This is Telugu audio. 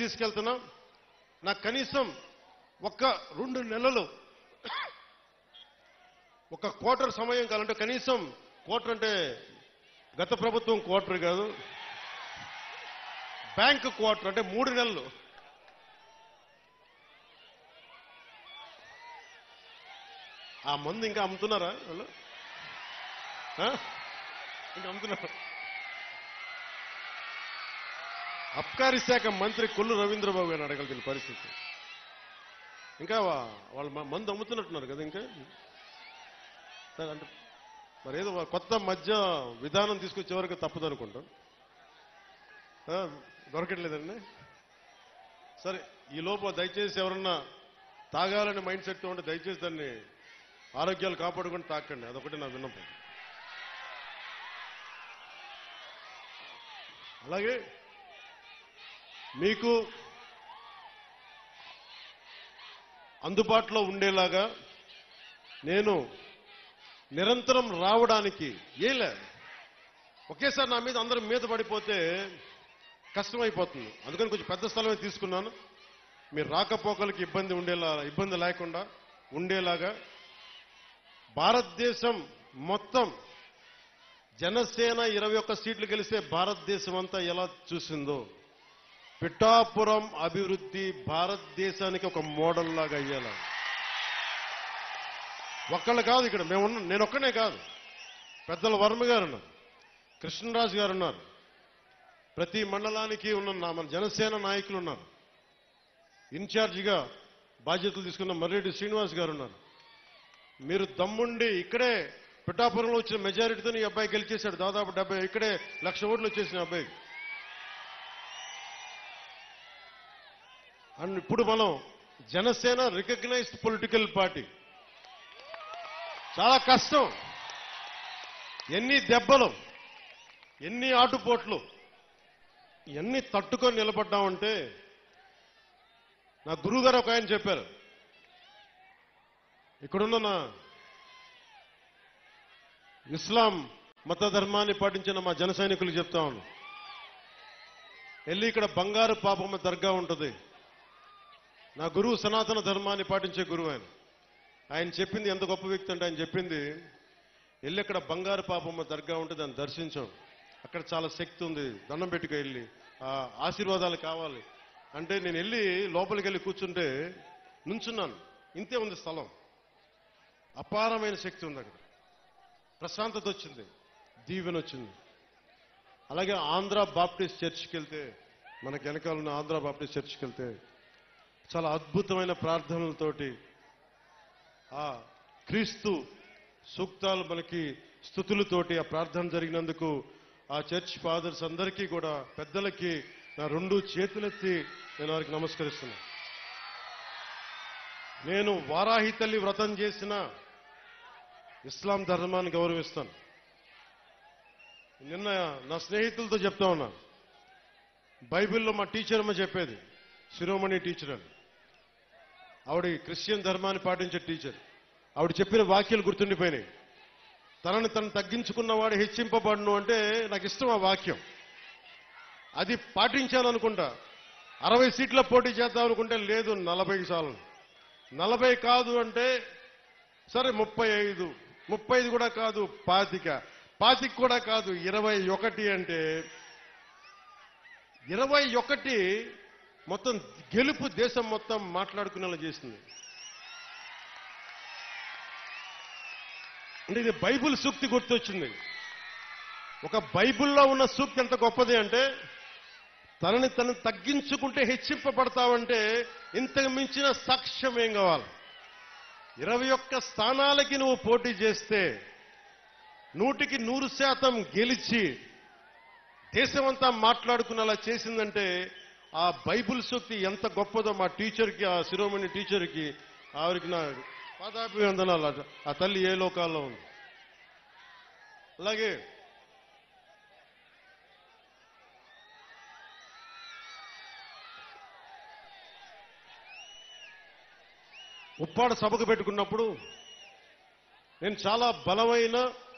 తీసుకెళ్తున్నా. నాకు కనీసం ఒక్క 2 నెలలు ఒక క్వార్టర్ సమయం కావాలంటే, కనీసం క్వార్టర్ అంటే గత ప్రభుత్వం క్వార్టర్ కాదు, బ్యాంక్ క్వార్టర్ అంటే 3 నెలలు. ఆ మందు ఇంకా అమ్ముతున్నారా వాళ్ళు? ఇంకా అమ్ముతున్నారు. అబ్కారీ శాఖ మంత్రి కొల్లు రవీంద్రబాబు గారిని అడగలిగిన పరిస్థితి. ఇంకా వాళ్ళు మందు అమ్ముతున్నట్టున్నారు కదా. ఇంకా అంటే మరి ఏదో కొత్త మధ్య విధానం తీసుకొచ్చే వరకు తప్పదు అనుకుంటాం. దొరకట్లేదండి. సరే, ఈ లోపు దయచేసి ఎవరన్నా తాగాలని మైండ్ సెట్ ఉంటే దయచేసి దాన్ని ఆరోగ్యాలు కాపాడుకొని తాకండి. అదొకటి నా విన్నపం. అలాగే మీకు అందుబాటులో ఉండేలాగా నేను నిరంతరం రావడానికి ఒకేసారి నా మీద అందరం మీద పడిపోతే కష్టమైపోతుంది. అందుకని కొంచెం పెద్ద స్థలమే తీసుకున్నాను. మీరు రాకపోకలకి ఇబ్బంది లేకుండా ఉండేలాగా భారతదేశం మొత్తం జనసేన 21 సీట్లు గెలిస్తే భారతదేశం అంతా ఎలా చూసిందో పిఠాపురం అభివృద్ధి భారతదేశానికి ఒక మోడల్ లాగా అయ్యేలా. ఒక్కళ్ళు కాదు, ఇక్కడ నేను ఒక్కనే కాదు, పెద్దల వర్మ గారు ఉన్నారు, కృష్ణరాజు గారు ఉన్నారు, ప్రతి మండలానికి ఉన్న మన జనసేన నాయకులు ఉన్నారు, ఇన్ఛార్జిగా బాధ్యతలు తీసుకున్న మర్రెడ్డి శ్రీనివాస్ గారు ఉన్నారు. మీరు దమ్ముండి ఇక్కడే పిఠాపురంలో వచ్చిన మెజారిటీతో ఈ అబ్బాయి గెలిచేశాడు. దాదాపు 70 ఇక్కడే 1,00,000 ఓట్లు వచ్చేసిన అబ్బాయికి. అండ్ ఇప్పుడు మనం జనసేన రికగ్నైజ్డ్ పొలిటికల్ పార్టీ. చాలా కష్టం, ఎన్ని దెబ్బలు, ఎన్ని ఆటుపోట్లు, ఇవన్నీ తట్టుకొని నిలబడ్డామంటే నా గురువు గారు ఒక ఆయన చెప్పారు. ఇక్కడున్న నా ఇస్లాం మత ధర్మాన్ని పాటించిన మా జన సైనికులు చెప్తా ఉన్నాను, వెళ్ళి ఇక్కడ బంగారు పాపమ్మ దర్గా ఉంటుంది. నా గురువు సనాతన ధర్మాన్ని పాటించే గురువు ఆయన చెప్పింది ఎంత గొప్ప వ్యక్తి అంటే, ఆయన చెప్పింది వెళ్ళి అక్కడ బంగారు పాపమ్మ దర్గా ఉంటే దాన్ని దర్శించాం, అక్కడ చాలా శక్తి ఉంది, దండం పెట్టుకు వెళ్ళి ఆశీర్వాదాలు కావాలి అంటే నేను వెళ్ళి లోపలికి వెళ్ళి కూర్చుంటే నుంచున్నాను. ఇంతే ఉంది స్థలం, అపారమైన శక్తి ఉంది అక్కడ, ప్రశాంతత వచ్చింది, దీవెన వచ్చింది. అలాగే ఆంధ్ర బాప్టిస్ట్ చర్చ్కి వెళ్తే, మనకి వెనకాల ఉన్న ఆంధ్ర బాప్టిస్ట్ చర్చ్కి వెళ్తే చాలా అద్భుతమైన ప్రార్థనలతోటి ఆ క్రీస్తు సూక్తాలు మనకి స్తుతులతోటి ఆ ప్రార్థన జరిగినందుకు ఆ చర్చ్ ఫాదర్స్ అందరికీ కూడా పెద్దలకి నా 2 చేతులెత్తి నేను వారికి నమస్కరిస్తున్నా. నేను వారాహి తల్లి వ్రతం చేసిన ఇస్లాం ధర్మాన్ని గౌరవిస్తాను. నిన్న నా స్నేహితులతో చెప్తా ఉన్నా, బైబిల్లో మా టీచర్ అమ్మ చెప్పేది, శిరోమణి టీచర్ అని, ఆవిడ క్రిస్టియన్ ధర్మాన్ని పాటించే టీచర్. ఆవిడ చెప్పిన వాక్యాలు గుర్తుండిపోయినాయి. తనని తను తగ్గించుకున్నవాడు హెచ్చింపబడును అంటే నాకు ఇష్టం ఆ వాక్యం. అది పాటించాను అనుకుంటా. 60 సీట్ల పోటీ చేద్దాం అనుకుంటే లేదు 40 చాలు, 40 కాదు అంటే సరే 35 కూడా కాదు 25 కూడా కాదు 21 అంటే 21 మొత్తం గెలుపు దేశం మొత్తం మాట్లాడుకునేలా చేసింది. అంటే ఇది బైబిల్ సూక్తి గుర్తొచ్చింది. ఒక బైబిల్లో ఉన్న సూక్తి ఎంత గొప్పది అంటే, తనని తను తగ్గించుకుంటే హెచ్చింపబడతావంటే ఇంతకు మించిన సాక్ష్యం ఏం కావాలి? 21 స్థానాలకి నువ్వు పోటీ చేస్తే 100కి 100% గెలిచి దేశమంతా మాట్లాడుకునేలా చేసిందంటే ఆ బైబిల్ సూక్తి ఎంత గొప్పదో మా టీచర్కి, ఆ శిరోమణి టీచర్కి, ఆవిరికి నా పాదాభివందనాలు. ఆ తల్లి ఏ లోకాల్లో ఉంది. అలాగే ఉప్పాడ సభకు పెట్టుకున్నప్పుడు నేను చాలా బలమైన